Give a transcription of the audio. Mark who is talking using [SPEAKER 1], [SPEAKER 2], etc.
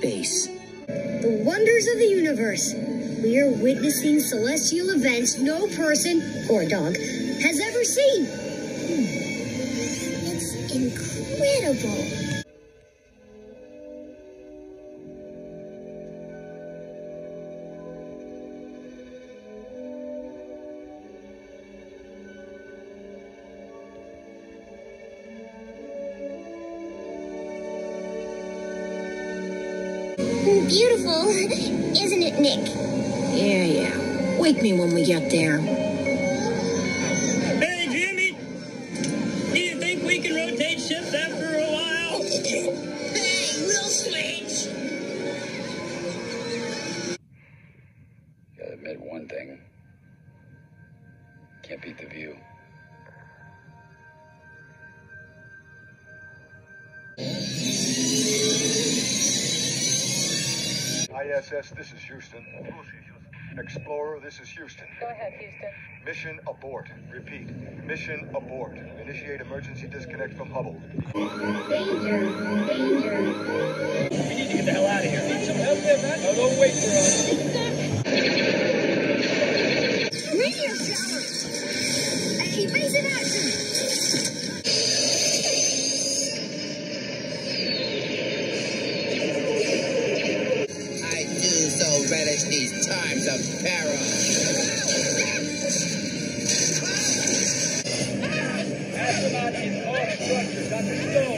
[SPEAKER 1] space.
[SPEAKER 2] The wonders of the universe. We are witnessing celestial events no person or dog has ever seen. It's incredible.
[SPEAKER 3] Beautiful, isn't it, Nick?
[SPEAKER 1] Yeah. Wake me when we get there.
[SPEAKER 4] Hey, Jimmy! Do you think we can rotate shifts after a while?
[SPEAKER 3] Hey, we'll switch!
[SPEAKER 5] Gotta admit one thing. Can't beat the view.
[SPEAKER 6] ISS, this is Houston. Explorer, this is Houston.
[SPEAKER 7] Go ahead, Houston.
[SPEAKER 6] Mission abort. Repeat. Mission abort. Initiate emergency disconnect from Hubble.
[SPEAKER 2] Danger.
[SPEAKER 4] We need to get the hell out of here. Need some help there, man? No, don't wait for us.
[SPEAKER 2] Meteor shower. Evasive action.
[SPEAKER 1] Relish these times of peril.
[SPEAKER 4] Astronaut in all structures understood.